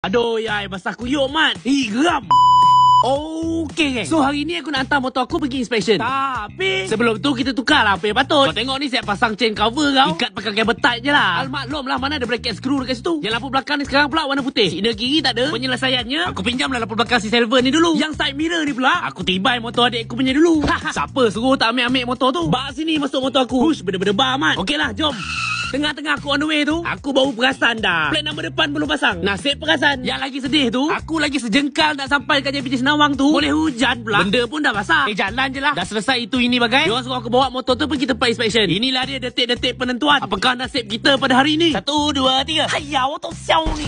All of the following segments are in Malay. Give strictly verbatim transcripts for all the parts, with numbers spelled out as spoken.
Aduh, yai, basah kuyuk, Mat. Ih, geram. Okey, geng. So, hari ni aku nak hantar motor aku pergi inspection. Tapi, sebelum tu kita tukar lah apa yang patut. Kau tengok ni, saya pasang chain cover kau. Ikat pakai kabel tight je lah. Almaklum lah, mana ada bracket screw dekat situ. Yang lampu belakang ni sekarang pula warna putih. Signal kiri tak ada. Penyelesaiannya, aku pinjam lah lampu belakang si Silver ni dulu. Yang side mirror ni pula, aku tibai motor adik aku punya dulu. Siapa suruh tak ambil-ambil motor tu? Bak sini masuk motor aku. Hush, benda-benda bar, Mat. Okey lah, jom. Tengah-tengah aku on the way tu, aku baru perasan dah. Plat nombor depan belum pasang. Nasib perasan. Yang lagi sedih tu, aku lagi sejengkal nak sampai dekat J P J Senawang tu. Boleh hujan pula. Benda pun dah basah. Eh, jalan je lah. Dah selesai itu ini bagai. Diorang suruh aku bawa motor tu pergi tempat inspection. Inilah dia detik-detik penentuan. Apakah nasib kita pada hari ini? Satu, dua, tiga. Hayya, aku tak siau ni.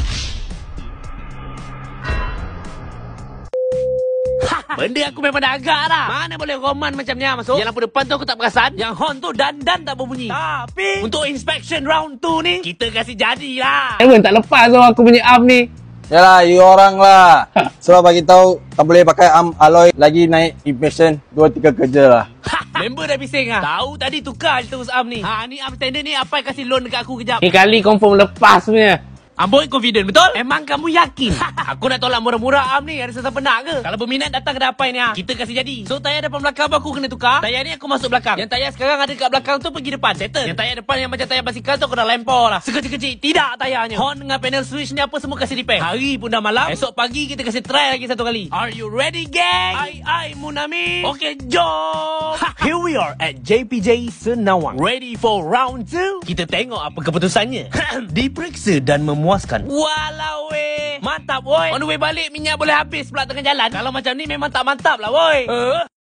Benda aku memang dah agak dah. Mana boleh roman macam ni masuk. Yang lampu depan tu aku tak perasan. Yang horn tu dan-dan tak berbunyi. Tapi untuk inspection round tu ni, kita kasih jadilah. Emang tak lepas tu aku punya arm ni. Yalah, you orang lah. Sebab bagi tahu tak boleh pakai arm alloy lagi naik inspection dua tiga kerja lah. Member dah bising ah. Tahu tadi tukar je terus arm ni. Ha, ni arm standard ni apa kasih loan dekat aku kejap. Ni kali confirm lepas punya. Amboi confident, betul? Emang kamu yakin? Aku nak tolak murah-murah am ni. Ada siapa nak ke? Kalau berminat datang ke dapai ni ha. Kita kasih jadi. So tayar depan belakang aku kena tukar. Tayar ni aku masuk belakang. Yang tayar sekarang ada dekat belakang tu pergi depan. Settle. Yang tayar depan yang macam tayar basikal tu aku dah lempar lah. Sekecil-kecil tidak tayarnya. Horn dengan panel switch ni apa semua kasih repair. Hari pun dah malam. Esok pagi kita kasih try lagi satu kali. Are you ready, gang? Ai ai Munami. Okay, jom. Here we are at J P J Senawang. Ready for round two? Kita tengok apa keputusannya. Diperiksa dan memuaskan. Walau weh. Mantap woi. On the way balik minyak boleh habis pula tengah jalan. Kalau macam ni memang tak mantap lah woi. Uh.